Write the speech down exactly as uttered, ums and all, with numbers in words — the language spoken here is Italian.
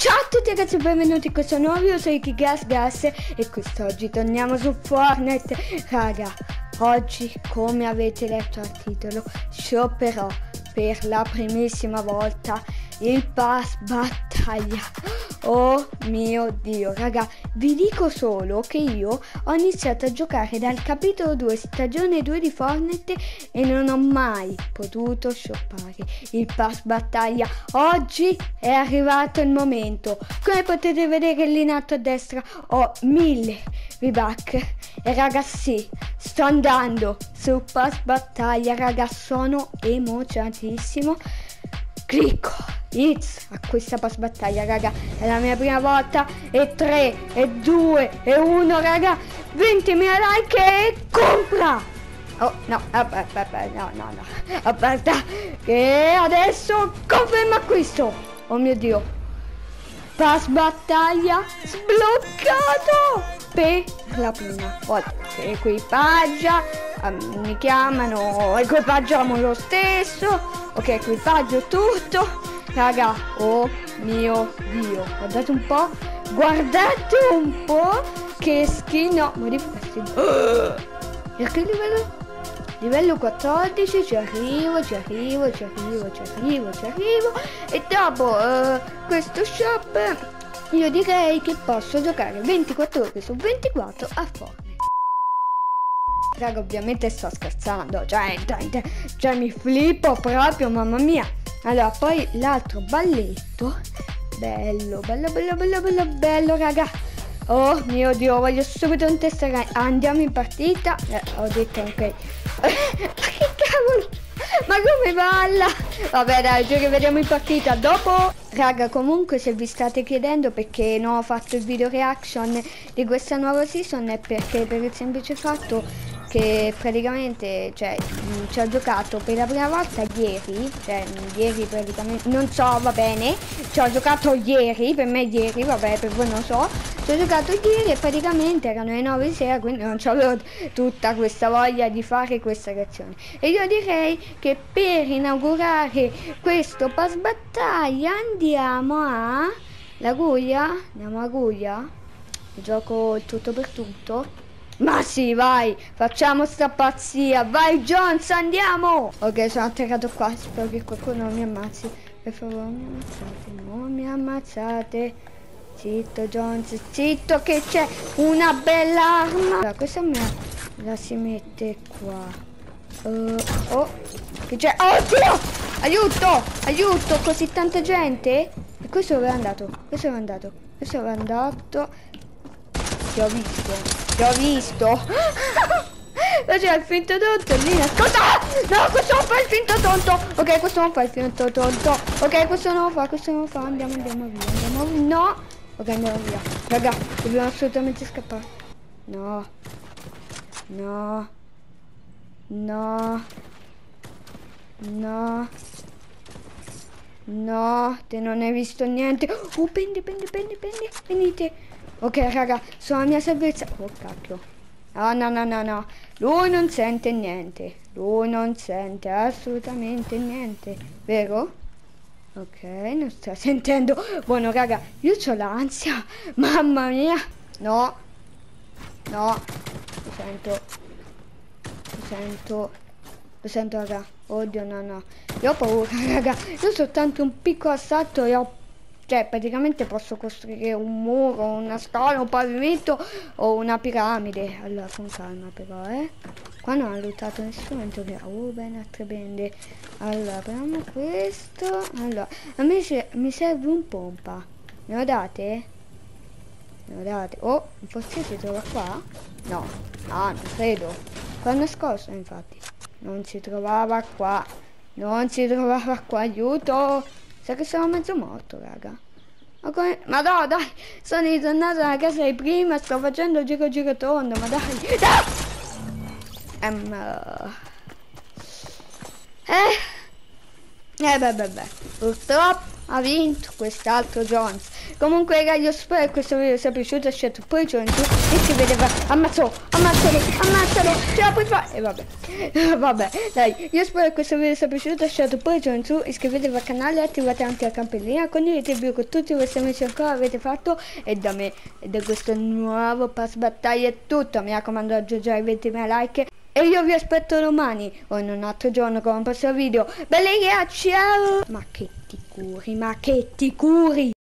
Ciao a tutti ragazzi e benvenuti in questo nuovo video, sono KiGasGas e quest'oggi torniamo su Fortnite. Raga, oggi come avete letto al titolo shopperò per la primissima volta il pass battaglia. Oh mio Dio, raga, vi dico solo che io ho iniziato a giocare dal capitolo due stagione due di Fortnite e non ho mai potuto shoppare il pass battaglia. Oggi è arrivato il momento. Come potete vedere lì in alto a destra ho mille V-Bucks e raga sì, sto andando sul pass battaglia, raga, sono emozionatissimo. Clicco It's a questa pass battaglia, raga, è la mia prima volta. E tre, e due, e uno, raga, ventimila like e compra. Oh no, aspetta, aspetta, no, no, no, aspetta, che adesso conferma acquisto. Oh mio Dio, pass battaglia sbloccato per la prima volta. Equipaggia, um, mi chiamano equipaggiamo lo stesso. Ok, equipaggio tutto. Raga, oh mio Dio, guardate un po', guardate un po' che skin, no, modifica oh, e che livello? Livello quattordici, ci arrivo, ci arrivo, ci arrivo, ci arrivo, ci arrivo. E dopo uh, questo shop io direi che posso giocare ventiquattro ore su ventiquattro a Fortnite. Raga, ovviamente sto scherzando, cioè, cioè, cioè mi flippo proprio, mamma mia. Allora, poi l'altro balletto, bello, bello, bello, bello, bello, bello, raga. Oh mio Dio, voglio subito un test, andiamo in partita. Eh, ho detto ok. Ma che cavolo, ma come balla? Vabbè dai, ci rivediamo in partita dopo. Raga, comunque se vi state chiedendo perché non ho fatto il video reaction di questa nuova season è perché per il semplice fatto che praticamente, cioè, ci ho giocato per la prima volta ieri, cioè, ieri praticamente, non so, va bene, ci ho giocato ieri, per me ieri, vabbè, per voi non so, ci ho giocato ieri e praticamente erano le nove di sera, quindi non avevo tutta questa voglia di fare questa reazione. E io direi che per inaugurare questo pass battaglia andiamo a la Guglia, andiamo a Guglia, gioco il tutto per tutto. Ma sì, vai, facciamo sta pazzia, vai Jones, andiamo! Ok, sono atterrato qua, spero che qualcuno non mi ammazzi. Per favore, non mi ammazzate, non mi ammazzate. Zitto Jones, zitto che c'è una bella arma. Allora, questa mia la si mette qua. Uh, oh, che c'è? Oddio! Aiuto, aiuto, così tanta gente? E questo dove è andato? Questo dove è andato? Questo dove è andato? Ti ho visto. Ti ho visto. Ma c'è il finto tonto lì. Ascolta. No, questo non fa il finto tonto. Ok, questo non fa il finto tonto. Ok, questo non lo fa, questo non lo fa. Andiamo, andiamo via. Andiamo via. No. Ok, andiamo via. Raga, dobbiamo assolutamente scappare. No. No. No. No. No. Te non hai visto niente. Oh, prendi, prendi, prendi, prendi. Venite. Ok raga, sulla mia salvezza. Oh cacchio. No no no no no. Lui non sente niente. Lui non sente assolutamente niente. Vero? Ok, non sta sentendo. Buono raga, io c'ho l'ansia. Mamma mia. No. No. Lo sento. Lo sento. Lo sento raga. Oddio no no. Io ho paura raga. Io soltanto un piccolo assalto e ho, cioè praticamente posso costruire un muro, una scala, un pavimento o una piramide. Allora con calma però, eh. Qua non ha lottato nessuno. Oh bene, altre bende. Allora prendiamo questo. Allora a me se, mi serve un pompa. Me lo date? Me lo date? Oh, forse si trova qua? No, ah non credo. Qua nascosto infatti. Non si trovava qua. Non si trovava qua, aiuto. Sa che sono mezzo morto, raga. Ma come? Ma no, dai, sono ritornato alla casa di prima, sto facendo il giro giro tondo, ma dai. Ah! Um, uh. Eh. Eh beh beh beh. Purtroppo ha vinto quest'altro Jones. Comunque raga, io spero che questo video sia piaciuto, lasciate poi giù in giù, iscrivetevi, ammazzalo, ammazzalo, ammazzalo, ce la puoi fare, e vabbè, vabbè, dai, io spero che questo video sia piaciuto, lasciate poi giù in giù, iscrivetevi al canale, attivate anche la campanellina, condividete il video con tutti i vostri amici ancora avete fatto, e da me, e da questo nuovo pass battaglia è tutto, mi raccomando aggiungere ventimila like, e io vi aspetto domani o in un altro giorno con un prossimo video. Belle ragazzi, ciao! Ma che ti curi, ma che ti curi!